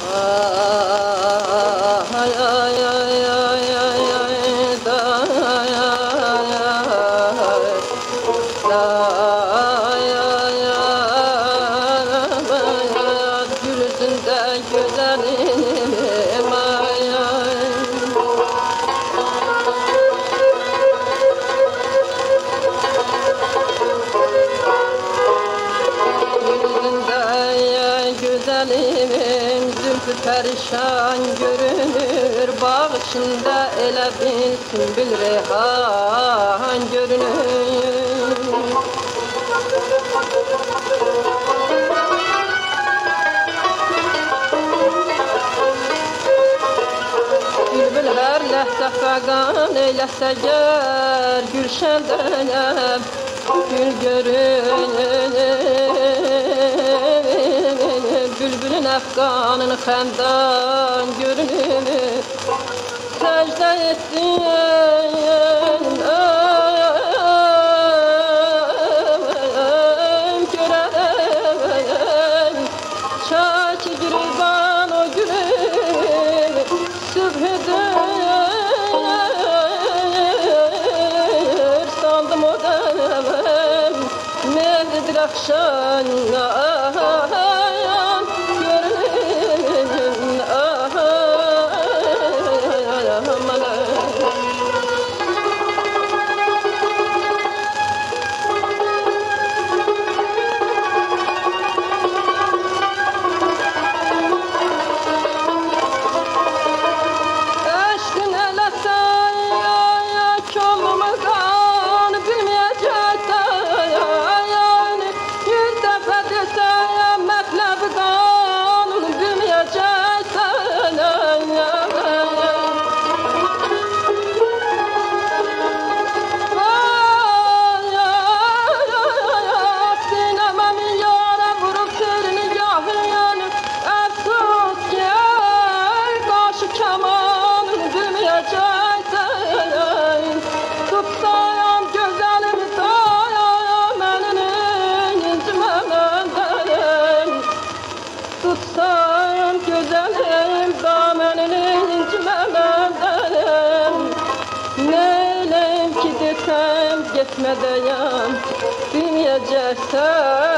ay ay ay ay ay ay da ay ay ay ay ay gülsünde güzelim ay ay güzelimin zülfü perişan görünür, bağ içinde elə bil sümbül reyhan görünür. Bülbüllər ləhsə fəqan eyləsə gər, gülşəndən gül görünür. Bülbülün əfqanın xəndan görünür, səcdə etsin görərəm, çaki girban o gülüm, sübhüdür sandım o dəm, mevlidir akşam tutsam güzelim damenini incimemem, neyleyim ki desem gitme deyem, bilmeyeceksen